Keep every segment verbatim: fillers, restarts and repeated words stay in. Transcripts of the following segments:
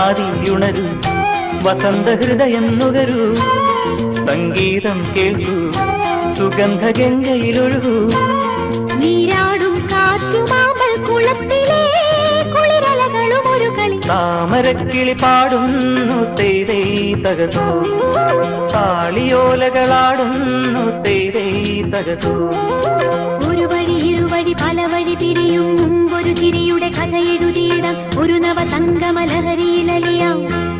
ചങ്ങാതിയുണരൂ വസന്ത ഹൃദയം നുകരൂ സംഗീതം കേൾക്കൂ സുഗന്ധ ഗംഗയിലൊഴുകൂ നീരാടും കാറ്റുമാമ്പൽ കുളത്തിലെ കുളിരലകളും ഒരു കളി താമരക്കിളി പാടുന്നു തേരേ തകതോ താളിയോലകളാടുന്നു തേരേ തകതോ ഒരു വഴി ഇരുവഴി പല വഴി പിരിയും മുമ്പൊരു ചിരിയുടെ കഥ എഴുതിയിടാം ഒരു നവസംഗമ ലഹരിയിലലിയാം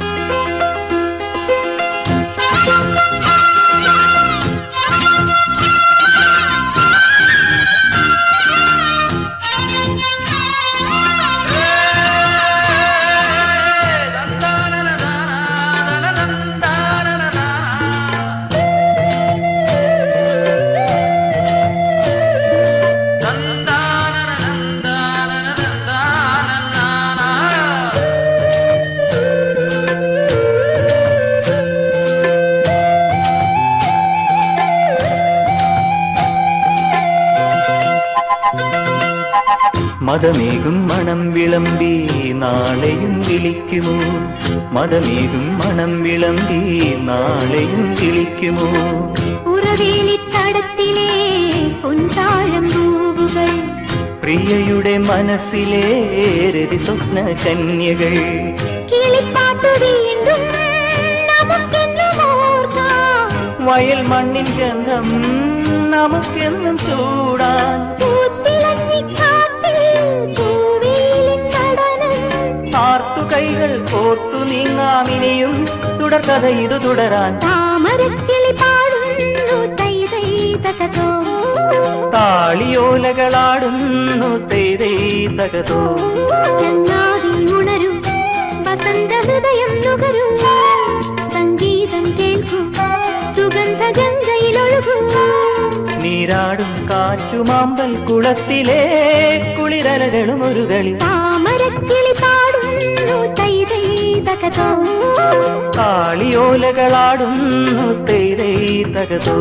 മദമേകും മണം വിളമ്പി നാളെയും വിളിക്കുമോ മദമേകും മണം വിളമ്പി നാളെയും വിളിക്കുമോ ഉറവേലിത്തടത്തിലെ പൊൻതാഴം പൂവുകൾ പ്രിയയുടെ മനസ്സിലെ രതി സ്വപ്ന കന്യകൾ കിളിപ്പാട്ടു വീണ്ടും നമുക്കെന്നും ഓർക്കാം വയൽ മണ്ണിൻ ഗന്ധം നമുക്കെന്നും ചൂടാൻ ആർത്തു കൈകൾ കോർത്തു നീങ്ങാമിനിയും തുടർക്കഥ ഇത് തുടരാൻ താമരക്കിളി പാടുന്നു തൈ തൈ തകതോ താളിയോലകളാടുന്നു തേരേ തകതോ ചങ്ങാതി ഉണരും വസന്ത ഹൃദയം നുകരൂ സംഗീതം കേൾക്കൂ സുഗന്ധ ഗംഗയിലൊഴുകൂ നീരാടും കാറ്റുമാമ്പൽ കുളത്തിലെ കുളിരലകളും ഒരു കളി താമരക്കിളി പാടുന്നു തൈ തൈ തകതോ താളിയോലകളാടുന്നു തേരേ തകതോ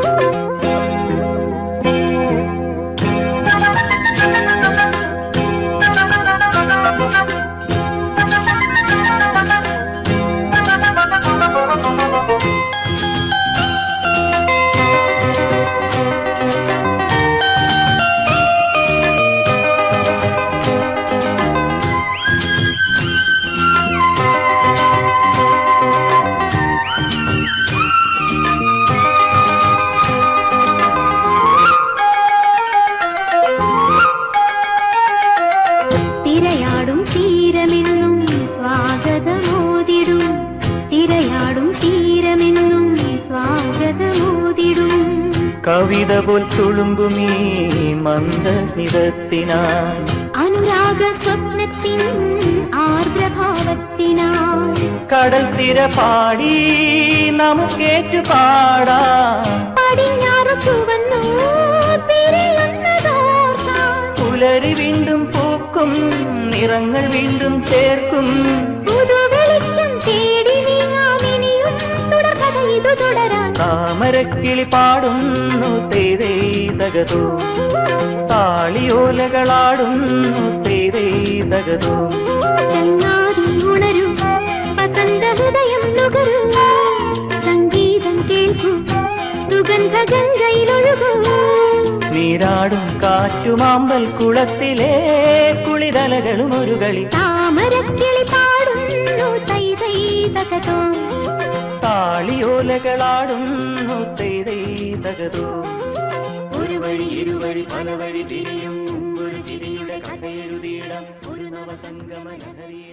തിരയാടും തീരമെന്നും സ്വാഗതമോതിടും തിരയാടും തീരമെന്നും സ്വാഗതമോതിടും കവിത പോൽ തുളുമ്പുമീ മന്ദസ്മിതത്തിനായി അനുരാഗ സ്വപ്നത്തിൻ ആർദ്രഭാവത്തിനായി കടൽ തിര പാടി നമുക്കേറ്റു പാടാം പടിഞ്ഞാറു ചുവന്നു പിരിയുന്നതോർക്കാം പുലരി വീണ്ടും പൂക്കും നിറങ്ങൾ വീണ്ടും ചേർക്കും പുതുവെളിച്ചം തേടി നീങ്ങാമിനിയും തുടർക്കഥ ഇതു തുടരാൻ താമരക്കിളി പാടുന്നു തേരേ തകതോ താളിയോലകളാടുന്നു തേരേ തകതോ ചങ്ങാതി ഉണരും വസന്ത ഹൃദയം നുകരൂ സംഗീതം കേൾക്കൂ സുഗന്ധ ഗംഗയിലൊഴുകൂ നീരാടും കാറ്റുമാമ്പൽ കുളത്തിലെ കുളിരലകളും ഒരു കളി താമരക്കിളി പാടുന്നു തൈ തൈ തകതോ താളിയോലകളാടുന്നു തേരേ തകതോ ഒരു വഴി ഇരുവഴി പല വഴി തിരിയും ഒരു ചിരിയുടെ കഥ എഴുതിയിടാം ഒരു നവസംഗമ ലഹരി